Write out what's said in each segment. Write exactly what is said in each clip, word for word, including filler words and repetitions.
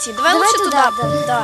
идти. Давай, Давай лучше туда. туда, Да.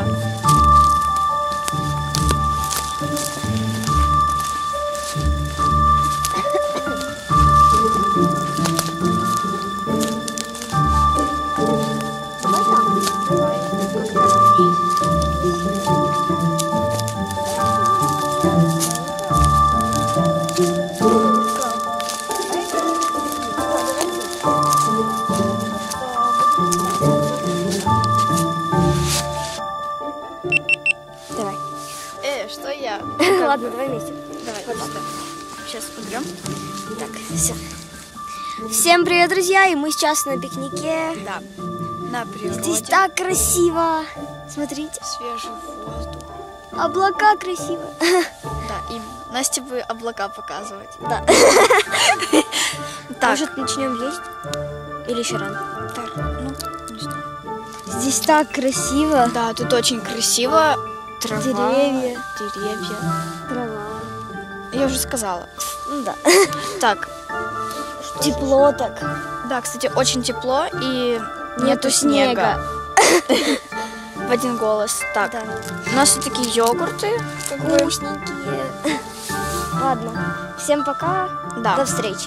Давай. Э, что я? Ладно, давай вместе. Давай, вот так. Сейчас уберем. Так, все. Всем привет, друзья! И мы сейчас на пикнике. Да. На природе. Здесь так красиво. Смотрите. Свежий воздух. Облака красиво. Да, и Насте бы облака показывать. Да. Так. Может, начнем есть? Или еще рано? Так, ну, не знаю. Здесь так красиво. Да, тут очень красиво. Трава, Деревья. деревья. Трава. Я уже сказала. Ну да. Так, Тепло так. да, кстати, очень тепло и Нету нету снега. снега. В один голос. Так, Да. у нас тут такие йогурты. Как бы. Вкусненькие. Ладно. Всем пока. Да. До встречи.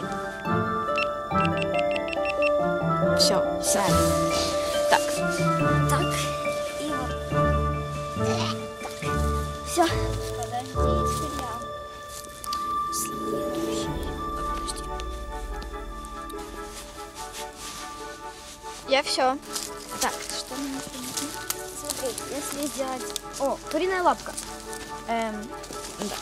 Все, все. Так, Так. И вот. Все. Подожди, я все. Так, что мне нужно? Смотри, если сделать... О, куриная лапка. Эм, да.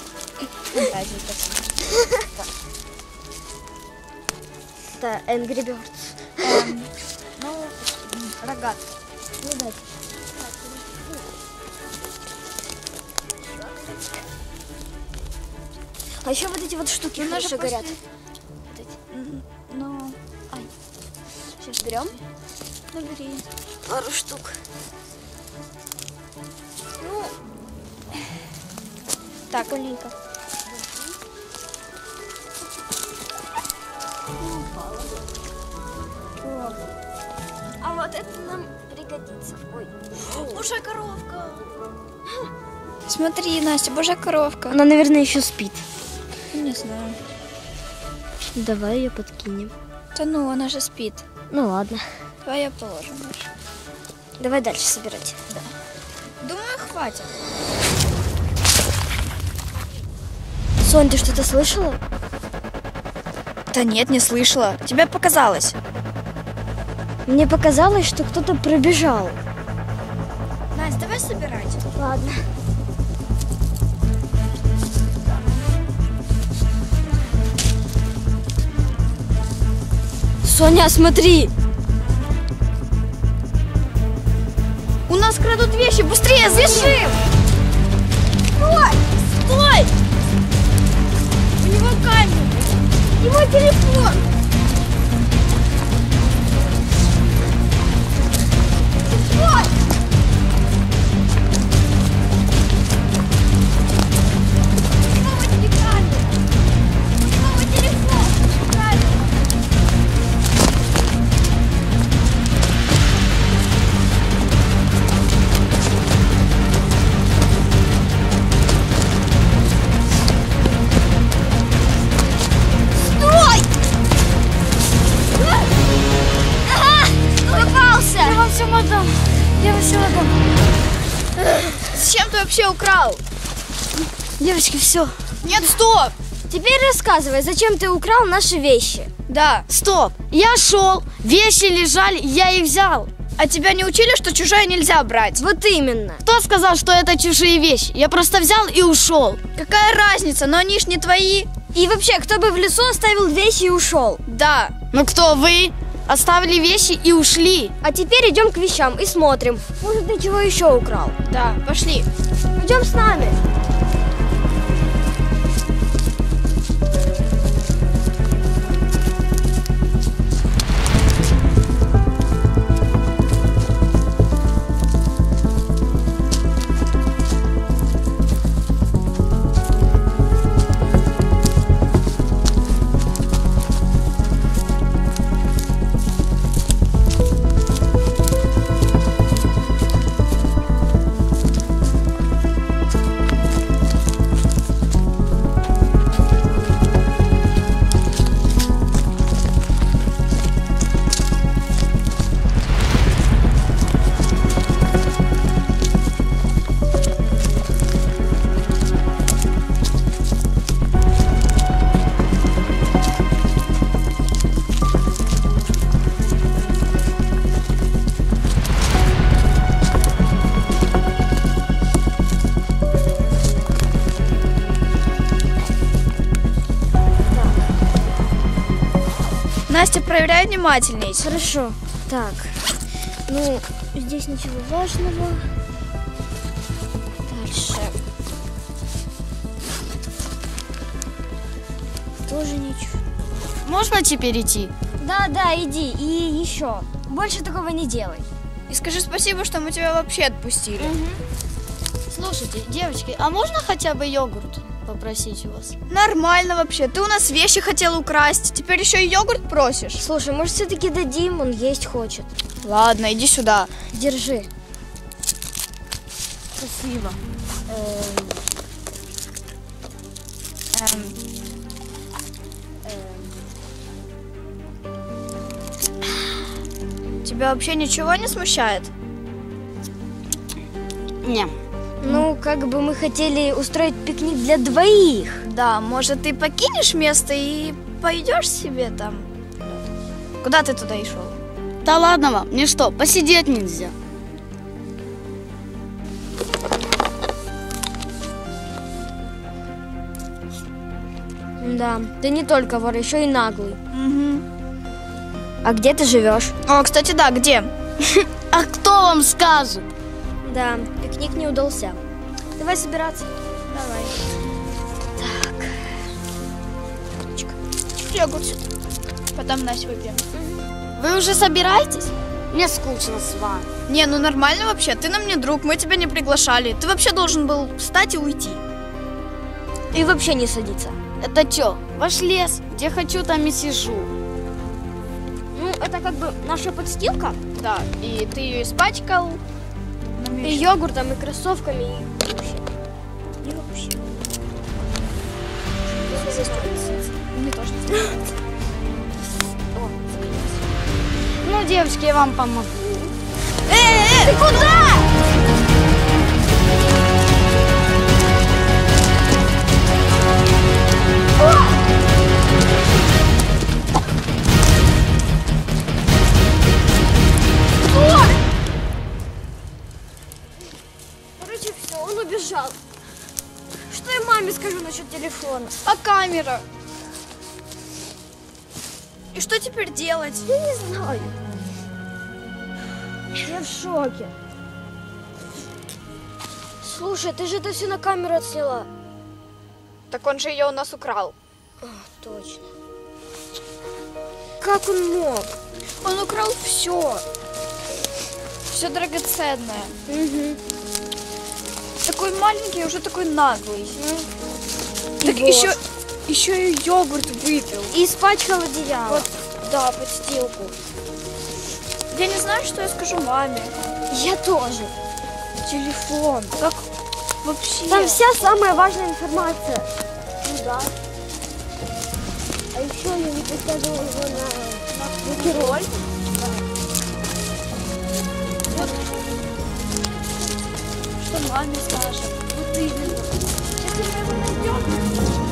Это Angry Birds. Эм, ну, рогатка. Ну да. А еще вот эти вот штуки Ну, хорошо даже после- горят. Вот эти. М, Ну, ай, Сейчас берем ну бери. пару штук. Ну, Так, маленько. А вот это нам пригодится. Ой. божья коровка. Смотри, Настя, божья коровка. Она, наверное, еще спит. Не знаю. Давай ее подкинем. Да ну, она же спит. Ну ладно. Давай я положим дальше. Давай дальше собирать. Думаю, хватит. Сонь, ты что-то слышала? Да нет, не слышала. Тебе показалось. Мне показалось, что кто-то пробежал. Настя, давай собирать. Ладно. Соня, смотри! У нас крадут вещи, быстрее, бежим! Стой! Стой! У него камера. Его телефон. Стой! У него не камера. У него телефон. Правильно. Зачем ты вообще украл? Девочки, все. Нет, стоп! Теперь рассказывай, зачем ты украл наши вещи? Да, стоп! Я шел, вещи лежали, я их взял. А тебя не учили, что чужое нельзя брать? Вот именно. Кто сказал, что это чужие вещи? Я просто взял и ушел. Какая разница, но они ж не твои. И вообще, кто бы в лесу оставил вещи и ушел? Да, но кто вы? Оставили вещи и ушли. А теперь идем к вещам и смотрим. Может, ты чего еще украл? Да, пошли. Идем с нами. Настя, проверяй внимательней. Хорошо. Так. Ну, здесь ничего важного. Дальше. Тоже ничего. Можно теперь идти? Да, да, иди. И еще. Больше такого не делай. И скажи спасибо, что мы тебя вообще отпустили. Угу. Слушайте, девочки, а можно хотя бы йогурт попросить у вас? Нормально вообще. Ты у нас вещи хотела украсть, теперь еще и йогурт просишь. Слушай, может, все-таки дадим, он есть хочет. Ладно, иди сюда. Держи. Спасибо. Эм, Тебя вообще ничего не смущает? Не. Ну, как бы мы хотели устроить пикник для двоих. Да, может, ты покинешь место и пойдешь себе там? Куда ты туда и шел? Да ладно вам, мне что, посидеть нельзя? Да, ты не только вор, еще и наглый. Угу. А где ты живешь? О, кстати, да, где? А кто вам скажет? Да, пикник не удался. Давай собираться. Давай. Так. Йогурт. Потом Настя выпьем. Вы уже собираетесь? Мне скучно с вами. Не, ну нормально вообще. Ты нам не друг, мы тебя не приглашали. Ты вообще должен был встать и уйти. И вообще не садиться. Это что, ваш лес? Где хочу, там и сижу. Ну, это как бы наша подстилка. Да, и ты ее испачкал. И йогуртом, и кроссовками, и вообще. И вообще. Мне тоже не нравится. Ну, девочки, я вам помогу. Эй, ты куда? Короче, все, он убежал. Что я маме скажу насчет телефона? А камера? И что теперь делать? Я не знаю. Я в шоке. Слушай, ты же это все на камеру отсняла. Так он же ее у нас украл. А, точно. Как он мог? Он украл все. Все драгоценное. Угу. Такой маленький, уже такой наглый. Так вот. еще, еще и йогурт выпил. И испачкал одеяло. Вот, да, подстилку. Я не знаю, что я скажу маме. Я тоже. Телефон. Как вообще? Там вся самая важная информация. Ну да. А еще я не поставила его на, на роль. Вот. Что маме скажем? Вот именно. Если мы его найдем,